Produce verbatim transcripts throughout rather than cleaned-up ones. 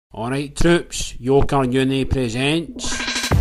Alright troops, Yoker Uni presents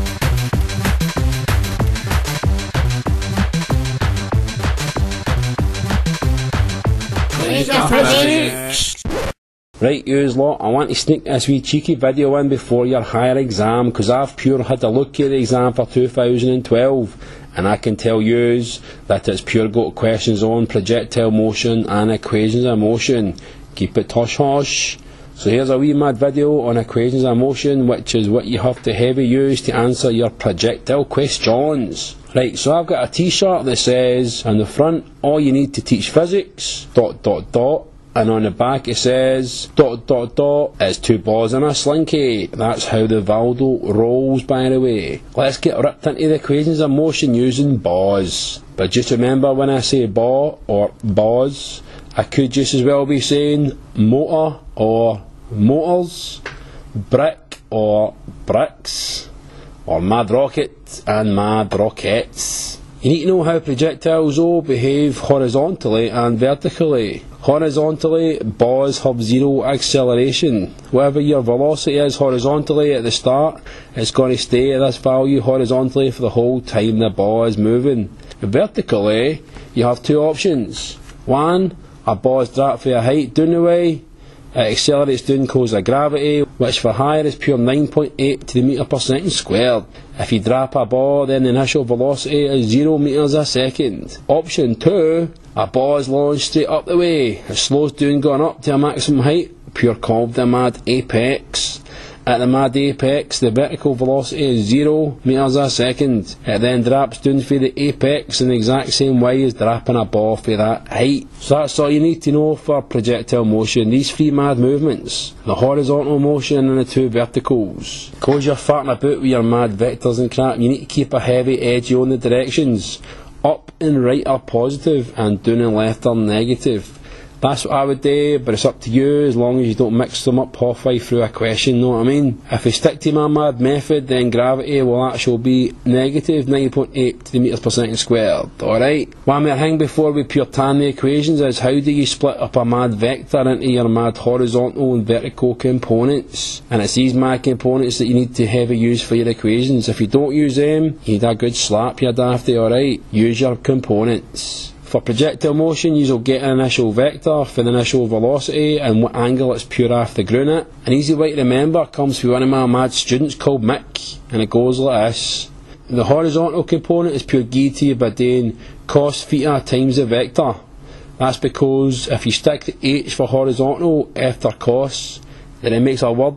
Physics. Right yous lot, I want to sneak this wee cheeky video in before your higher exam, because I've pure had a look at the exam for two thousand twelve and I can tell yous that it's pure got questions on projectile motion and equations of motion. Keep it hush hush. So here's a wee mad video on equations of motion, which is what you have to heavy use to answer your projectile questions. Right, so I've got a t-shirt that says on the front, all you need to teach physics, dot dot dot, and on the back it says, dot dot dot, it's two balls in a slinky. That's how the Valdo rolls, by the way. Let's get ripped into the equations of motion using balls. But just remember, when I say ball or balls, I could just as well be saying motor or motors, brick or bricks, or mad rocket and mad rockets. You need to know how projectiles all behave horizontally and vertically. Horizontally, balls have zero acceleration. Whatever your velocity is horizontally at the start, it's going to stay at this value horizontally for the whole time the ball is moving. Vertically, you have two options. One, a ball is dropped for a height down the way. It accelerates down because of gravity, which for higher is pure nine point eight to the metre per second squared. If you drop a ball, then the initial velocity is zero metres a second. Option two, a ball is launched straight up the way. It slows down going up to a maximum height, pure called the mad apex. At the mad apex, the vertical velocity is zero metres a second. It then drops down for the apex in the exact same way as dropping a ball for that height. So that's all you need to know for projectile motion. These three mad movements, the horizontal motion and the two verticals. Because you're farting about with your mad vectors and crap, you need to keep a heavy edge on the directions. Up and right are positive and down and left are negative. That's what I would do, but it's up to you as long as you don't mix them up halfway through a question, know what I mean? If I stick to my mad method, then gravity will actually be negative nine point eight to the metres per second squared, alright? One more thing before we pure tan the equations is, how do you split up a mad vector into your mad horizontal and vertical components? And it's these mad components that you need to heavy use for your equations. If you don't use them, you need a good slap, you're dafty, alright? Use your components. For projectile motion, you will get an initial vector for the initial velocity and what angle it's pure off the ground at. An easy way to remember comes from one of my mad students called Mick, and it goes like this. The horizontal component is pure given to you by doing cos theta times the vector. That's because if you stick the h for horizontal after cos, then it makes a word,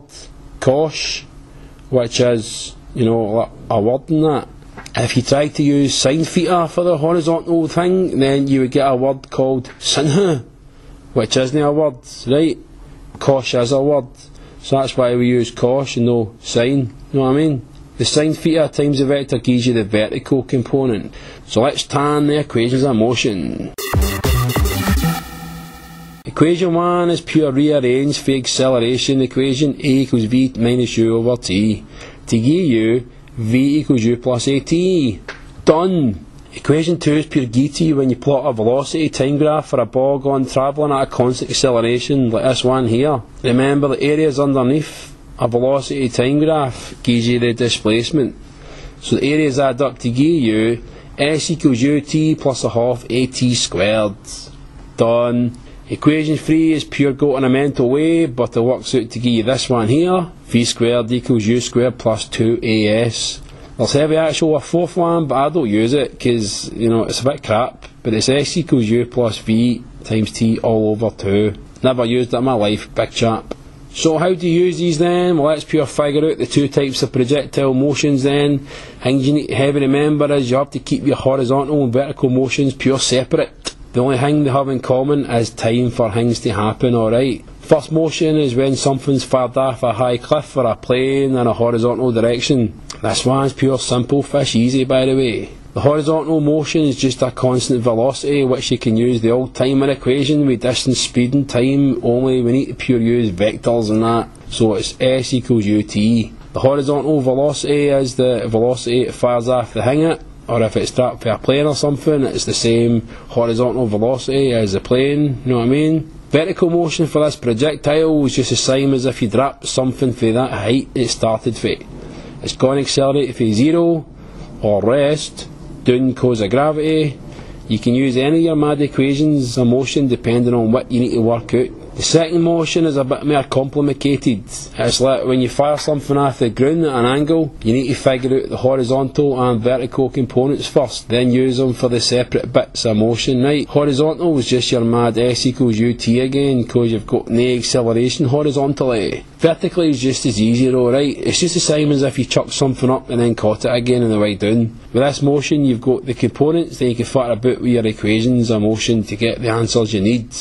cos, which is, you know, a word in that. If you try to use sin theta for the horizontal thing, then you would get a word called sin, which isn't a word, right? Cos is a word, so that's why we use cos and no sin, you know what I mean? The sin theta times the vector gives you the vertical component. So let's tan the equations of motion. Equation one is pure rearranged for acceleration equation. A equals v minus u over t. To give you v equals u plus at. Done! Equation two is pure given to you when you plot a velocity time graph for a ball going travelling at a constant acceleration like this one here. Remember, the areas underneath a velocity time graph gives you the displacement. So the areas add up to give you s equals ut plus a half at squared. Done! Equation three is pure go in a mental way, but it works out to give you this one here. V squared equals u squared plus two a s. There's heavy actual a fourth one, but I don't use it because, you know, it's a bit crap. But it's s equals u plus v times t all over two. Never used it in my life, big chap. So how do you use these then? Well, let's pure figure out the two types of projectile motions then. Things you need to heavy remember is you have to keep your horizontal and vertical motions pure separate. The only thing they have in common is time for things to happen, alright? First motion is when something's fired off a high cliff or a plane in a horizontal direction. This one's pure simple fish easy, by the way. The horizontal motion is just a constant velocity, which you can use the old timer equation with distance, speed and time, only we need to pure use vectors and that. So it's s equals ut. The horizontal velocity is the velocity it fires off the thing at. Or if it's dropped for a plane or something, it's the same horizontal velocity as the plane, you know what I mean? Vertical motion for this projectile is just the same as if you dropped something for that height it started for. It's going to accelerate for zero or rest, down cause of gravity. You can use any of your mad equations of motion depending on what you need to work out. The second motion is a bit more complicated. It's like when you fire something off the ground at an angle, you need to figure out the horizontal and vertical components first, then use them for the separate bits of motion, right? Horizontal is just your mad S equals ut again, because you've got no acceleration horizontally. Vertically is just as easy though, right? It's just the same as if you chuck something up and then caught it again on the way down. With this motion you've got the components, then you can fire about with your equations of motion to get the answers you need.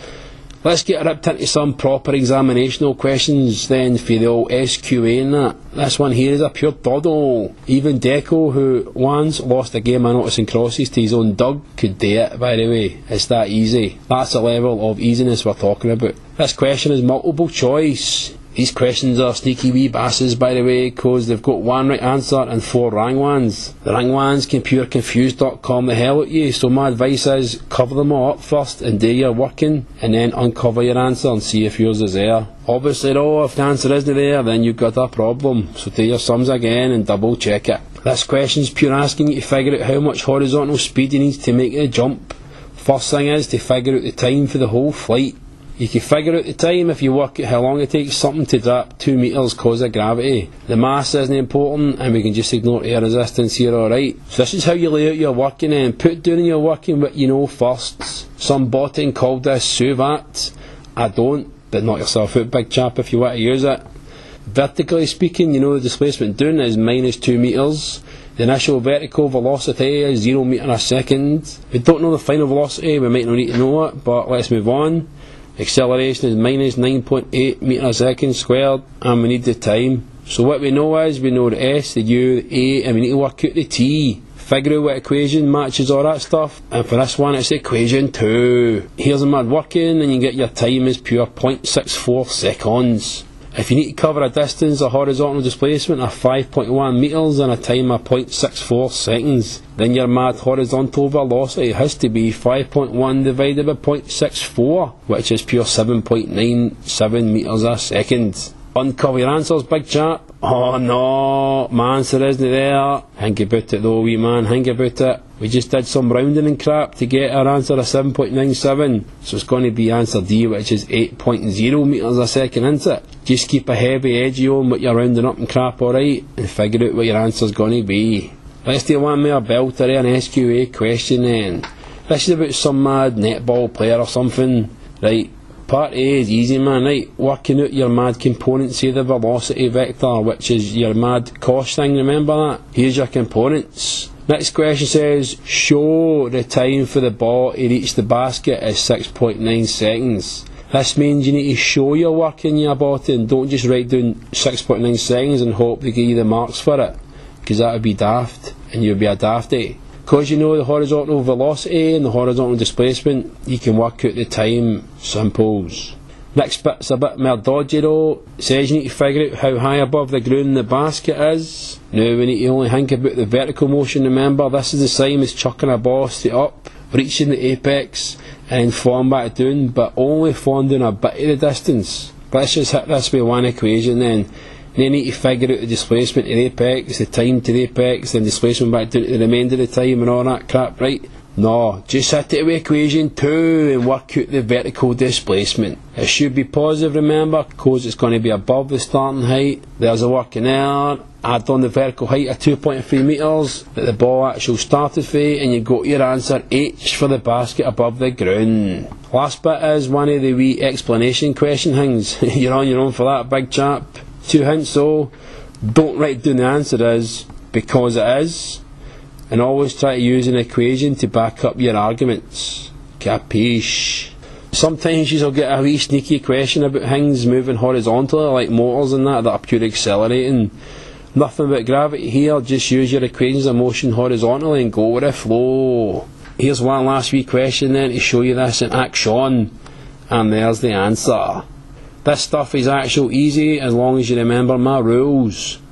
Let's get ripped into some proper examinational questions then for the old S Q A and that. This one here is a pure doddle. Even Deco, who once lost a game of noticing crosses to his own Doug, could do it, by the way. It's that easy. That's the level of easiness we're talking about. This question is multiple choice. These questions are sneaky wee basses, by the way, because they've got one right answer and four wrong ones. The wrong ones can pure confuse dot com the hell at you, so my advice is cover them all up first and do your working, and then uncover your answer and see if yours is there. Obviously though, if the answer isn't there, then you've got a problem, so do your sums again and double check it. This question's pure asking you to figure out how much horizontal speed you need to make the jump. First thing is to figure out the time for the whole flight. You can figure out the time if you work out how long it takes something to drop two metres cause of gravity. The mass isn't important and we can just ignore air resistance here, alright. So this is how you lay out your working and put down in your working what you know first. Some botting called this SUVAT. I don't, but knock yourself out big chap if you want to use it. Vertically speaking, you know the displacement down is minus two metres. The initial vertical velocity is zero metre a second. We don't know the final velocity, we might not need to know it, but let's move on. Acceleration is minus nine point eight metres a second squared, and we need the time. So what we know is, we know the S, the U, the A, and we need to work out the T. Figure out what equation matches all that stuff, and for this one it's equation two. Here's a mad working, and you get your time as pure zero point six four seconds. If you need to cover a distance, a horizontal displacement of five point one metres and a time of zero point six four seconds, then your mad horizontal velocity has to be five point one divided by zero point six four, which is pure seven point nine seven metres a second. Uncover your answers, big chap. Oh no, my answer isn't there. Think about it though, wee man, think about it. We just did some rounding and crap to get our answer of seven point nine seven, so it's going to be answer D, which is eight point zero metres a second, isn't it? Just keep a heavy edgy on what you're rounding up and crap, alright, and figure out what your answer's going to be. Let's do one more belter, an S Q A question then. This is about some mad netball player or something, right? Part A is easy, man, right? Working out your mad components, say the velocity vector, which is your mad cost thing, remember that? Here's your components. Next question says, show the time for the ball to reach the basket is six point nine seconds. This means you need to show your work in your bottom, don't just write down six point nine seconds and hope they give you the marks for it, because that would be daft, and you'd be a dafty. Because you know the horizontal velocity and the horizontal displacement, you can work out the time. Simples. Next bit's a bit more dodgy though. It says you need to figure out how high above the ground the basket is. Now we need to only think about the vertical motion, remember this is the same as chucking a ball straight up, reaching the apex and then falling back down, but only falling down a bit of the distance. Let's just hit this with one equation then. Then you need to figure out the displacement to the apex, the time to the apex, then displacement back down to the remainder of the time and all that crap, right? No, just hit it with equation two and work out the vertical displacement. It should be positive, remember, because it's going to be above the starting height. There's a working there. Add on the vertical height of two point three metres that the ball actually started for, and you got your answer H for the basket above the ground. Last bit is one of the wee explanation question things. You're on your own for that, big chap. Two hints though, don't write down the answer is, because it is, and always try to use an equation to back up your arguments. Capiche? Sometimes you'll get a wee sneaky question about things moving horizontally, like motors and that, that are pure accelerating. Nothing but gravity here, just use your equations of motion horizontally and go with the flow. Here's one last wee question then to show you this in action, and there's the answer. This stuff is actual easy as long as you remember my rules.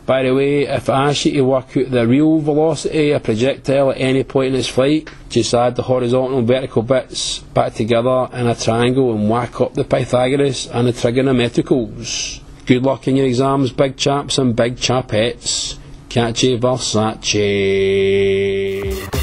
By the way, if I ask you to work out the real velocity of a projectile at any point in its flight, just add the horizontal and vertical bits back together in a triangle and whack up the Pythagoras and the trigonometricals. Good luck in your exams, big chaps and big chapettes. Catchy Versace.